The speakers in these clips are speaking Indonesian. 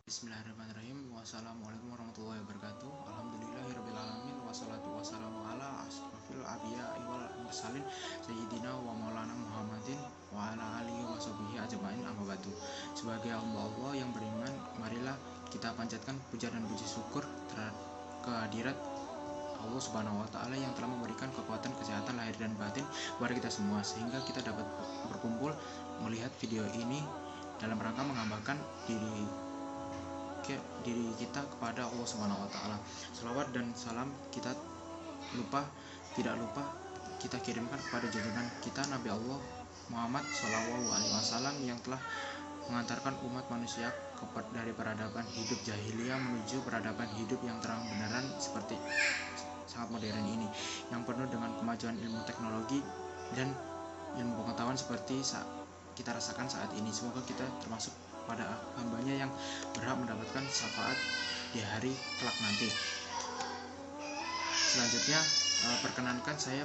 Bismillahirrahmanirrahim. Wassalamualaikum warahmatullahi wabarakatuh. Alhamdulillahirrabbilalamin. Wassalatu wassalamu ala asrofil anbiya'i wal mursalin Sayyidina wa maulana Muhammadin wa ala alihi wa sahbihi ajma'in, amma ba'du. Sebagai hamba Allah yang beriman, marilah kita panjatkan puja dan puji syukur kehadirat Allah Subhanahu wa taala yang telah memberikan kekuatan kesehatan lahir dan batin kepada kita semua, sehingga kita dapat berkumpul melihat video ini dalam rangka menggambarkan diri kita kepada Allah Subhanahu wa taala. Selawat dan salam kita tidak lupa kita kirimkan kepada junjungan kita Nabi Allah Muhammad Shallallahu alaihi wasallam yang telah mengantarkan umat manusia dari peradaban hidup jahiliyah menuju peradaban hidup yang terang beneran seperti sangat modern ini, yang penuh dengan kemajuan ilmu teknologi dan ilmu pengetahuan seperti kita rasakan saat ini. Semoga kita termasuk pada hambanya yang berhak mendapatkan syafaat di hari kelak nanti. Selanjutnya, perkenankan saya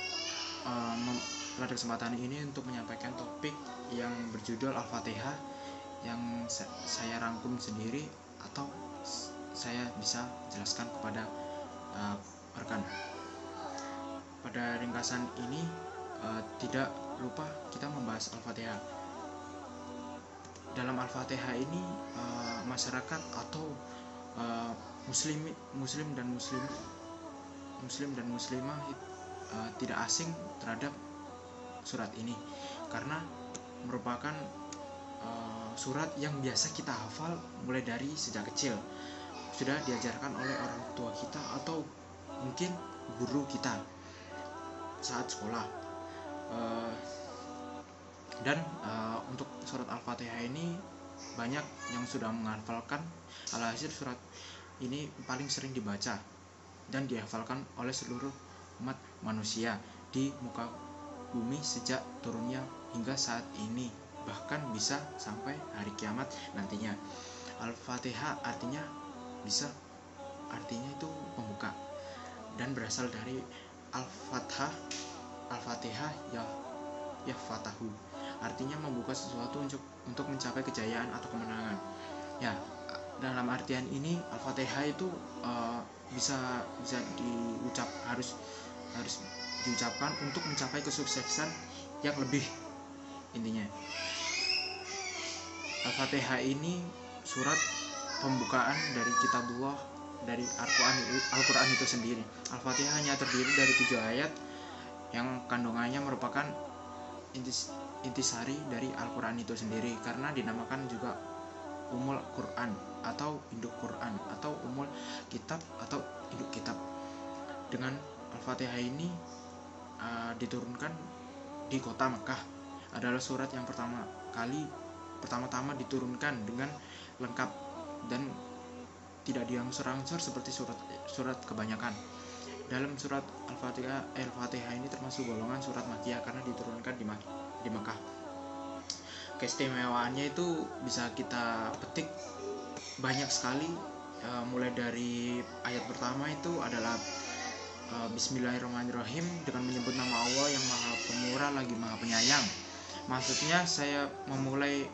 pada kesempatan ini untuk menyampaikan topik yang berjudul Al-Fatihah, yang saya rangkum sendiri atau saya bisa jelaskan kepada rekan. Pada ringkasan ini tidak lupa kita membahas Al-Fatihah. Dalam Al-Fatihah ini masyarakat atau muslim dan muslimah tidak asing terhadap surat ini, karena merupakan surat yang biasa kita hafal mulai dari sejak kecil, sudah diajarkan oleh orang tua kita atau mungkin guru kita saat sekolah. Dan untuk surat Al-Fatihah ini banyak yang sudah menghafalkan. Alhasil surat ini paling sering dibaca dan dihafalkan oleh seluruh umat manusia di muka bumi sejak turunnya hingga saat ini, bahkan bisa sampai hari kiamat nantinya. Al-Fatihah artinya itu pembuka, dan berasal dari Al-Fatihah ya fatahu, artinya membuka sesuatu untuk mencapai kejayaan atau kemenangan. Ya, dalam artian ini Al-Fatihah itu bisa harus diucapkan untuk mencapai kesuksesan yang lebih. Intinya Al-Fatihah ini surat pembukaan dari kitabullah, dari Al-Quran itu sendiri. Al-Fatihah hanya terdiri dari 7 ayat yang kandungannya merupakan intisari dari Al-Quran itu sendiri, karena dinamakan juga Ummul Quran atau induk Quran atau Ummul Kitab atau induk kitab. Dengan Al-Fatihah ini diturunkan di kota Mekah, adalah surat yang pertama-tama diturunkan dengan lengkap dan tidak diangsur-angsur seperti surat kebanyakan. Dalam surat Al-Fatihah ini termasuk golongan surat Makkiyah karena diturunkan di Mekah. Keistimewaannya itu bisa kita petik banyak sekali, mulai dari ayat pertama itu adalah Bismillahirrahmanirrahim, dengan menyebut nama Allah yang Maha Pemurah lagi Maha Penyayang. Maksudnya saya memulai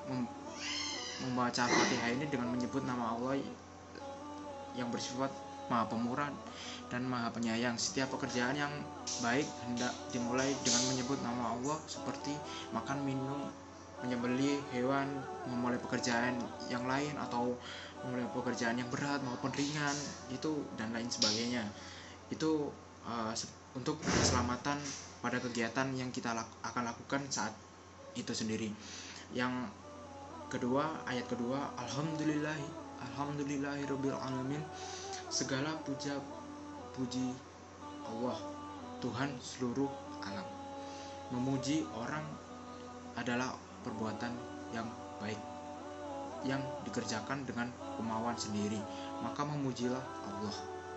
membaca Al-Fatihah ini dengan menyebut nama Allah yang bersifat Maha Pemurah dan Maha Penyayang. Setiap pekerjaan yang baik hendak dimulai dengan menyebut nama Allah, seperti makan, minum, menyembelih hewan, memulai pekerjaan yang lain atau memulai pekerjaan yang berat maupun ringan, itu dan lain sebagainya. Itu untuk keselamatan pada kegiatan yang kita akan lakukan saat itu sendiri. Yang kedua, ayat kedua, Alhamdulillahirabbil alamin, segala puji Allah, Tuhan seluruh alam. Memuji orang adalah perbuatan yang baik yang dikerjakan dengan kemauan sendiri, maka memujilah Allah.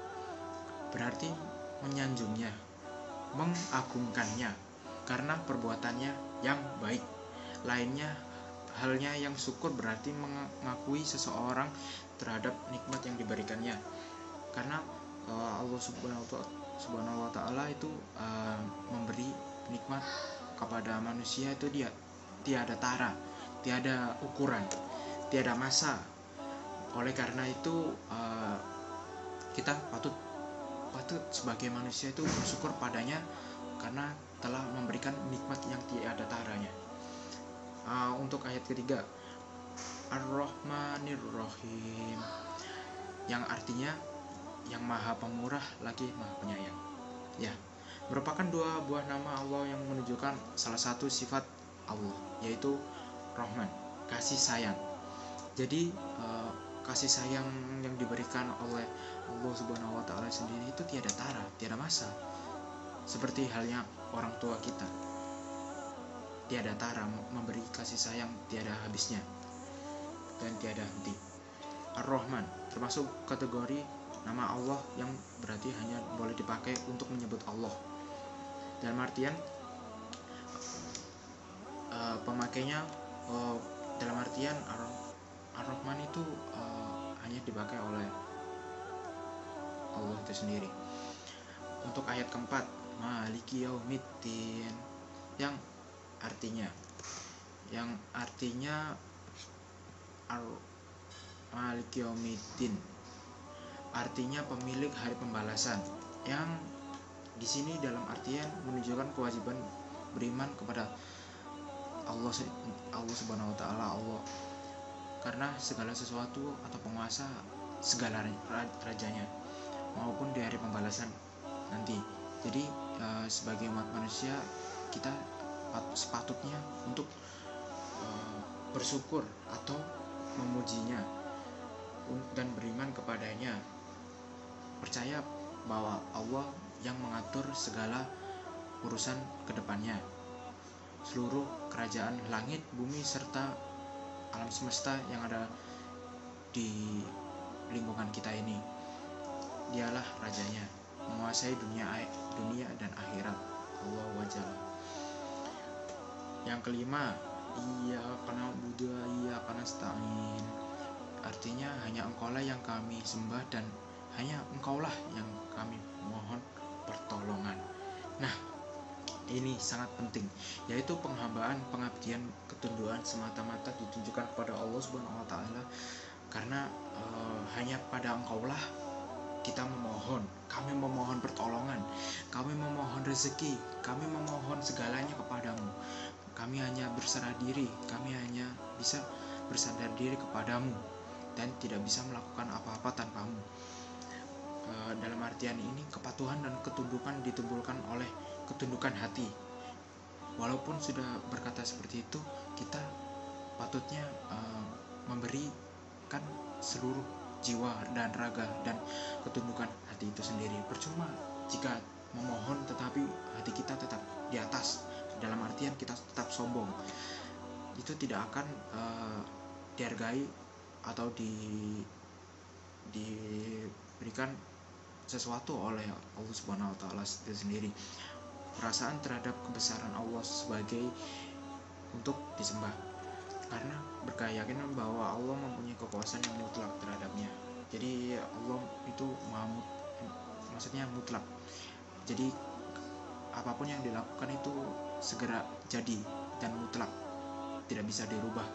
Berarti menyanjungnya, mengagungkannya karena perbuatannya yang baik. Lainnya halnya yang syukur berarti mengakui seseorang terhadap nikmat yang diberikannya, karena Allah Subhanahu wa taala itu memberi nikmat kepada manusia itu dia tiada tara, tiada ukuran, tiada masa, Oleh karena itu kita patut sebagai manusia itu bersyukur padanya karena telah memberikan nikmat yang tiada taranya. Untuk ayat ketiga, Ar-Rahmanir Rahim, yang artinya yang Maha Pemurah lagi Maha Penyayang. Ya, merupakan dua buah nama Allah yang menunjukkan salah satu sifat Allah, yaitu Rahman, kasih sayang. Jadi kasih sayang yang diberikan oleh Allah Subhanahu wa Ta'ala sendiri itu tiada tara, tiada masa. Seperti halnya orang tua kita, tiada tara memberi kasih sayang, tiada habisnya dan tiada henti. Ar-Rahman termasuk kategori nama Allah yang berarti hanya boleh dipakai untuk menyebut Allah. Dalam artian pemakainya dalam artian Ar-Rahman itu hanya dipakai oleh Allah itu sendiri. Untuk ayat keempat, Maliki Yaumiddin, yang artinya Maliki Yaumiddin artinya pemilik hari pembalasan, yang di sini dalam artian menunjukkan kewajiban beriman kepada Allah Subhanahu wa Ta'ala, Allah, karena segala sesuatu atau penguasa segala rajanya maupun di hari pembalasan nanti. Jadi sebagai umat manusia kita sepatutnya untuk bersyukur atau memujinya dan beriman kepadanya, percaya bahwa Allah yang mengatur segala urusan kedepannya, seluruh kerajaan langit, bumi, serta alam semesta yang ada di lingkungan kita ini. Dialah rajanya, menguasai dunia dan akhirat. Allah wajalla. Yang kelima, Iyyaka na'budu wa iyyaka nasta'in, artinya hanya Engkaulah yang kami sembah dan hanya Engkaulah yang kami mohon pertolongan. Nah, ini sangat penting, yaitu penghambaan, pengabdian, ketundukan semata-mata ditunjukkan kepada Allah Subhanahu wa Ta'ala, karena hanya pada Engkaulah kita memohon, kami memohon pertolongan, kami memohon rezeki, kami memohon segalanya kepadamu. Kami hanya berserah diri, kami hanya bisa bersandar diri kepadamu dan tidak bisa melakukan apa-apa tanpamu. Dalam artian ini, kepatuhan dan ketundukan ditimbulkan oleh ketundukan hati. Walaupun sudah berkata seperti itu, kita patutnya memberikan seluruh jiwa dan raga dan ketundukan hati itu sendiri. Percuma jika memohon tetapi hati kita tetap di atas, dalam artian kita tetap sombong, itu tidak akan dihargai atau diberikan sesuatu oleh Allah Subhanahu wa Ta'ala itu sendiri. Perasaan terhadap kebesaran Allah sebagai untuk disembah, karena berkeyakinan bahwa Allah mempunyai kekuasaan yang mutlak terhadapnya. Jadi Allah itu maksudnya mutlak. Jadi apapun yang dilakukan itu segera jadi dan mutlak, tidak bisa dirubah.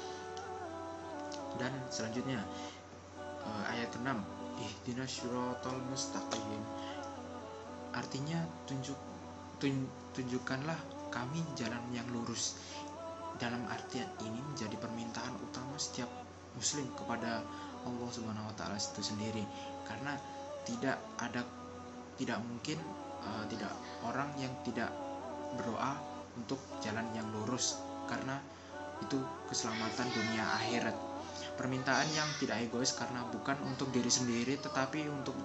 Dan selanjutnya ayat 6, Ihdinas syiratal mustaqim, artinya tunjukkanlah kami jalan yang lurus. Dalam artian ini menjadi permintaan utama setiap muslim kepada Allah Subhanahu wa Ta'ala itu sendiri, karena tidak mungkin tidak orang yang tidak berdoa untuk jalan yang lurus, karena itu keselamatan dunia akhirat. Permintaan yang tidak egois, karena bukan untuk diri sendiri tetapi untuk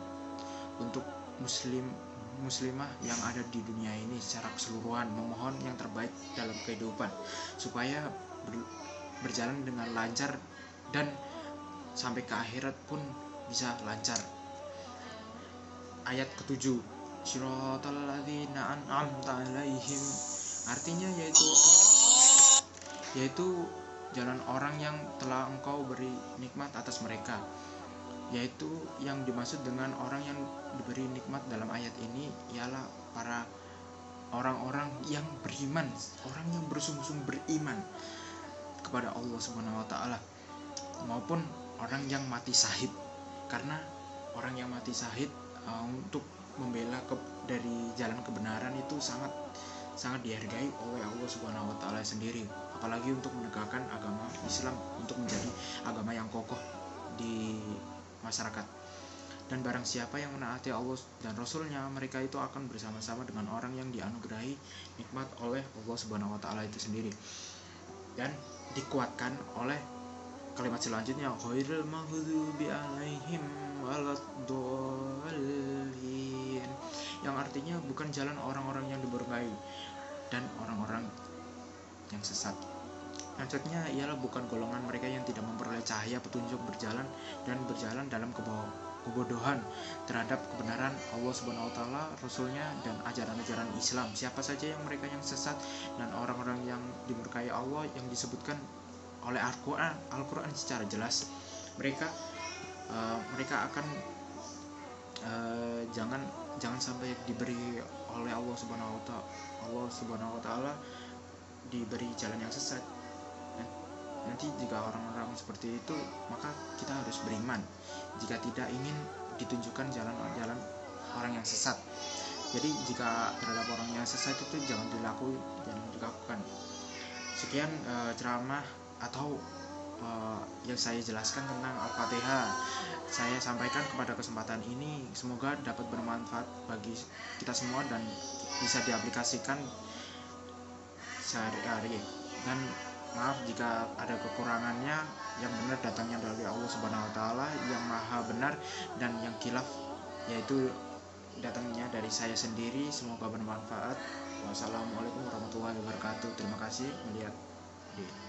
muslimah yang ada di dunia ini secara keseluruhan, memohon yang terbaik dalam kehidupan supaya berjalan dengan lancar dan sampai ke akhirat pun bisa lancar. Ayat ke-7, Shiratal ladzina an'amta 'alaihim, artinya yaitu jalan orang yang telah Engkau beri nikmat atas mereka. Yaitu yang dimaksud dengan orang yang diberi nikmat dalam ayat ini ialah para orang-orang yang beriman, orang yang bersungguh-sungguh beriman kepada Allah Subhanahu wa Ta'ala, maupun orang yang mati syahid, karena orang yang mati syahid untuk membela dari jalan kebenaran itu sangat dihargai oleh Allah Subhanahu wa taala sendiri, apalagi untuk menegakkan agama Islam, untuk menjadi agama yang kokoh di masyarakat. Dan barang siapa yang menaati Allah dan Rasulnya, mereka itu akan bersama-sama dengan orang yang dianugerahi nikmat oleh Allah Subhanahu wa taala itu sendiri. Dan dikuatkan oleh kalimat selanjutnya, ghairil maghdubi alaihim waladdallin, yang artinya bukan jalan orang-orang yang diberkahi dan orang-orang yang sesat. Maksudnya ialah bukan golongan mereka yang tidak memperoleh cahaya petunjuk berjalan dalam kebodohan terhadap kebenaran Allah Subhanahu wa taala, Rasulnya, dan ajaran-ajaran Islam. Siapa saja yang mereka yang sesat dan orang-orang yang diberkahi Allah yang disebutkan oleh Al-Quran secara jelas, mereka akan jangan sampai diberi oleh Allah Subhanahu wa taala diberi jalan yang sesat. Nanti jika orang-orang seperti itu, maka kita harus beriman jika tidak ingin ditunjukkan jalan-jalan orang yang sesat. Jadi jika terhadap orang yang sesat itu jangan dilakukan. Sekian ceramah atau yang saya jelaskan tentang Al-Fatihah saya sampaikan pada kesempatan ini. Semoga dapat bermanfaat bagi kita semua dan bisa diaplikasikan sehari-hari. Dan maaf jika ada kekurangannya, yang benar datangnya dari Allah Subhanahu wa taala yang maha benar, dan yang khilaf yaitu datangnya dari saya sendiri. Semoga bermanfaat. Wassalamualaikum warahmatullahi wabarakatuh. Terima kasih melihat